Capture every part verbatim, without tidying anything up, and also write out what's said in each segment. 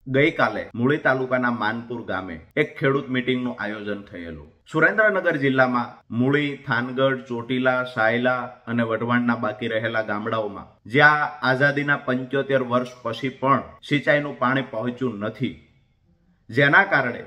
ગઈકાલે મૂળી તાલુકાના માનપુર ગામે એક ખેડૂત મીટિંગનું આયોજન થયેલું. સુરેન્દ્રનગર જિલ્લામાં મૂળી, થાનગઢ, ચોટીલા, સાયલા અને વઢવાણના બાકી રહેલા ગામડાઓમાં જ્યાં આઝાદીના પંચોતેર વર્ષ પછી પણ સિંચાઈનું પાણી પહોંચ્યું નથી, જેના કારણે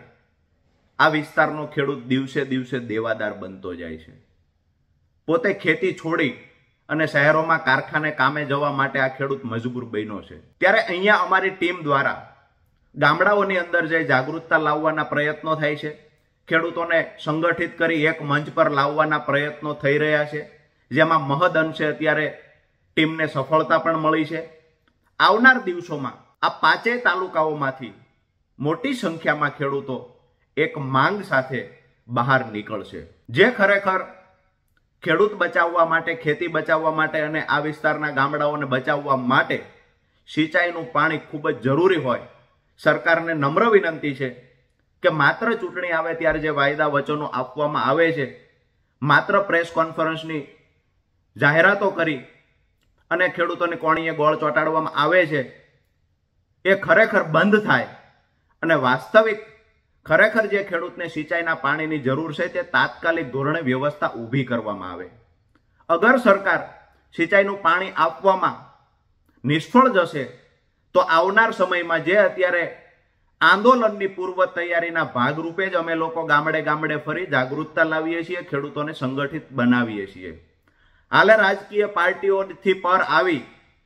આ વિસ્તારનો ખેડૂત દિવસે દિવસે દેવાદાર બનતો જાય છે. પોતે ખેતી છોડી અને શહેરોમાં કારખાને કામે જવા માટે આ ખેડૂત મજબૂર બન્યો છે. ત્યારે અહીંયા અમારી ટીમ દ્વારા ગામડાઓની અંદર જઈ જાગૃતતા લાવવાના પ્રયત્નો થાય છે. ખેડૂતોને સંગઠિત કરી એક મંચ પર લાવવાના પ્રયત્નો થઈ રહ્યા છે, જેમાં મહદ અંશે અત્યારે ટીમને સફળતા પણ મળી છે. આવનાર દિવસોમાં આ પાંચેય તાલુકાઓમાંથી મોટી સંખ્યામાં ખેડૂતો એક માંગ સાથે બહાર નીકળશે, જે ખરેખર ખેડૂત બચાવવા માટે, ખેતી બચાવવા માટે અને આ વિસ્તારના ગામડાઓને બચાવવા માટે સિંચાઈનું પાણી ખૂબ જ જરૂરી હોય. સરકારને નમ્ર વિનંતી છે કે માત્ર ચૂંટણી આવે ત્યારે જે વાયદા વચનો આપવામાં આવે છે, માત્ર પ્રેસ કોન્ફરન્સની જાહેરાતો કરી અને ખેડૂતોને કોણીએ ગોળ ચોંટાડવામાં આવે છે, એ ખરેખર બંધ થાય અને વાસ્તવિક ખરેખર જે ખેડૂતને સિંચાઈના પાણીની જરૂર છે તે તાત્કાલિક ધોરણે વ્યવસ્થા ઊભી કરવામાં આવે. અગર સરકાર સિંચાઈનું પાણી આપવામાં નિષ્ફળ જશે તો આવનાર સમયમાં જે અત્યારે આંદોલનની પૂર્વ તૈયારીના ભાગરૂપે જ અમે લોકો ગામડે ગામડે ફરી જાગૃતતા લાવીએ છીએ, ખેડૂતોને સંગઠિત બનાવીએ છીએ. હાલે રાજકીય પાર્ટીઓથી પર આવી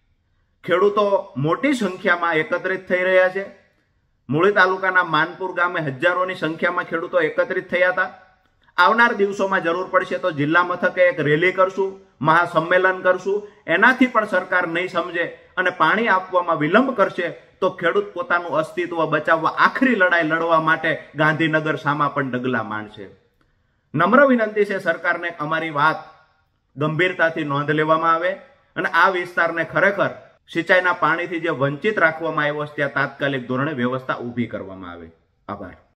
ખેડૂતો મોટી સંખ્યામાં એકત્રિત થઈ રહ્યા છે. મૂળી તાલુકાના માનપુર ગામે હજારોની સંખ્યામાં ખેડૂતો એકત્રિત થયા હતા. આવનાર દિવસોમાં જરૂર પડશે તો જિલ્લા મથકે એક રેલી કરશું, મહાસંમેલન કરશું. એનાથી પણ સરકાર નહીં સમજે અને પાણી આપવામાં વિલંબ કરશે તો ખેડૂત પોતાનું અસ્તિત્વ બચાવવા આખરી લડાઈ લડવા માટે ગાંધીનગર સામા પણ ડગલા માંડશે. નમ્ર વિનંતી છે સરકારને અમારી વાત ગંભીરતાથી નોંધ લેવામાં આવે અને આ વિસ્તારને ખરેખર સિંચાઈના પાણીથી જે વંચિત રાખવામાં આવ્યો છે ત્યાં તાત્કાલિક ધોરણે વ્યવસ્થા ઊભી કરવામાં આવે. આભાર.